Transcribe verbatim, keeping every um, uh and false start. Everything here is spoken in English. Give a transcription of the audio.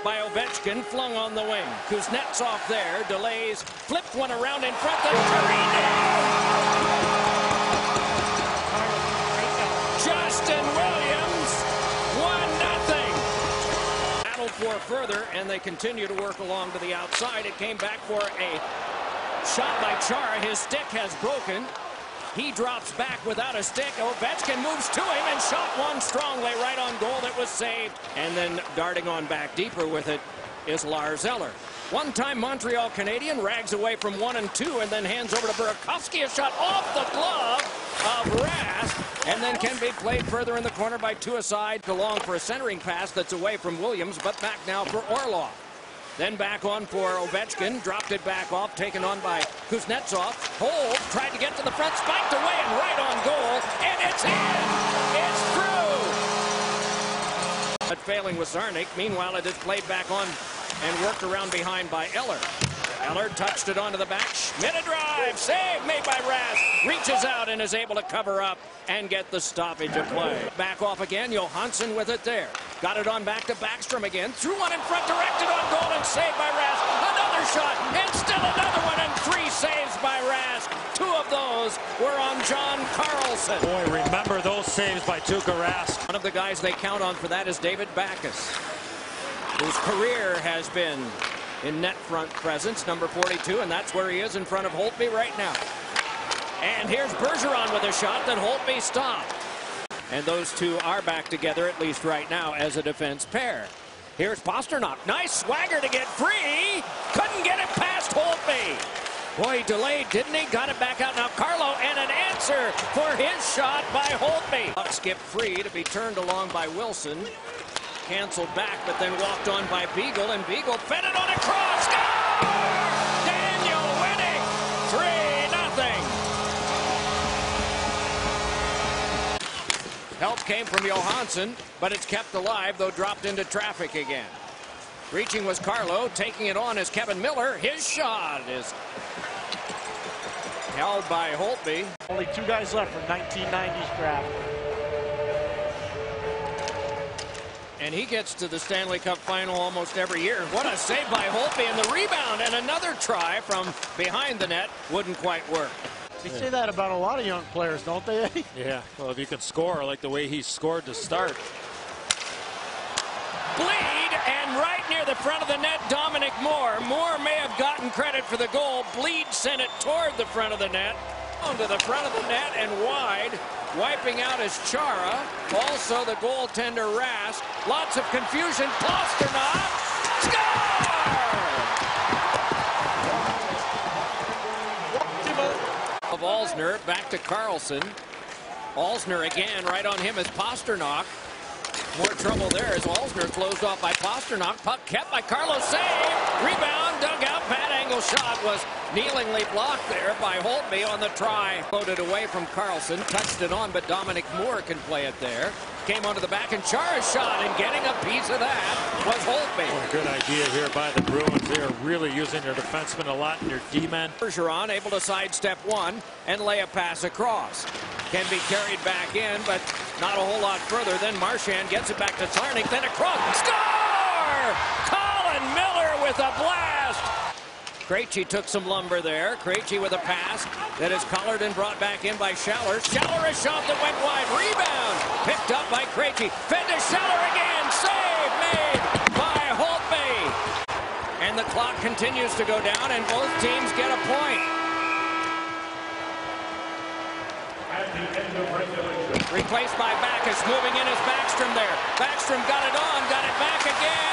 by Ovechkin, flung on the wing. Kuznetsov there, delays, flipped one around in front, then Carino! Justin Williams, one nothing. Battled for further, and they continue to work along to the outside. It came back for a shot by Chara. His stick has broken. He drops back without a stick. Ovechkin moves to him and shot one strongly right on goal. That was saved. And then darting on back deeper with it is Lars Eller. One-time Montreal Canadian rags away from one and two and then hands over to Burakovsky. A shot off the glove of Rask and then can be played further in the corner by two aside. Along for a centering pass that's away from Williams, but back now for Orlov. Then back on for Ovechkin, dropped it back off, taken on by Kuznetsov. Hold, tried to get to the front, spiked away and right on goal, and it's in! It's through! But failing with Zarnik. Meanwhile, it is played back on and worked around behind by Eller. Eller touched it onto the back. Schmidt a drive, save made by Rask. Reaches out and is able to cover up and get the stoppage of play. Back off again, Johansson with it there. Got it on back to Backstrom again. Threw one in front, directed on goal and saved by Rask. Another shot and still another one and three saves by Rask. Two of those were on John Carlson. Boy, remember those saves by Tuukka Rask. One of the guys they count on for that is David Backes, whose career has been in net front presence, number forty-two, and that's where he is in front of Holtby right now. And here's Bergeron with a shot that Holtby stopped. And those two are back together, at least right now, as a defense pair. Here's Pasternak. Nice swagger to get free. Couldn't get it past Holtby. Boy, he delayed, didn't he? Got it back out now. Carlo, and an answer for his shot by Holtby. Puck skipped free to be turned along by Wilson. Canceled back, but then walked on by Beagle, and Beagle fed it on a cross. Score! Daniel winning, three nothing. Help came from Johansson, but it's kept alive, though dropped into traffic again. Reaching was Carlo, taking it on is Kevin Miller. His shot is held by Holtby. Only two guys left from nineteen nineties draft. And he gets to the Stanley Cup final almost every year. What a save by Holtby, and the rebound, and another try from behind the net wouldn't quite work. They say that about a lot of young players, don't they? Yeah, well, if you can score like the way he scored to start. Bleed, and right near the front of the net, Dominic Moore. Moore may have gotten credit for the goal. Bleed sent it toward the front of the net, onto the front of the net and wide. Wiping out is Chara. Also the goaltender Rask. Lots of confusion. Pasternak. Score! Of Alzner back to Carlson. Alzner again, right on him is Pasternak. More trouble there as Alzner closed off by Pasternak. Puck kept by Carlos. Save. Rebound. Dug out. Bad angle shot was kneelingly blocked there by Holtby on the try. Floated away from Carlson. Touched it on, but Dominic Moore can play it there. Came onto the back, and Chara's shot, and getting a piece of that was Holtby. Oh, good idea here by the Bruins. They are really using their defensemen a lot in their D-men. Bergeron able to sidestep one and lay a pass across. Can be carried back in, but not a whole lot further. Then Marchand gets it back to Zarnik, then across. Score! Colin Miller with a blast! Krejci took some lumber there. Krejci with a pass that is collared and brought back in by Schaller. Schaller a shot that went wide. Rebound picked up by Krejci. Fed to Schaller again. Save made by Holtby. And the clock continues to go down, and both teams get a point. Replaced by Backes. Moving in is Backstrom there. Backstrom got it on, got it back again.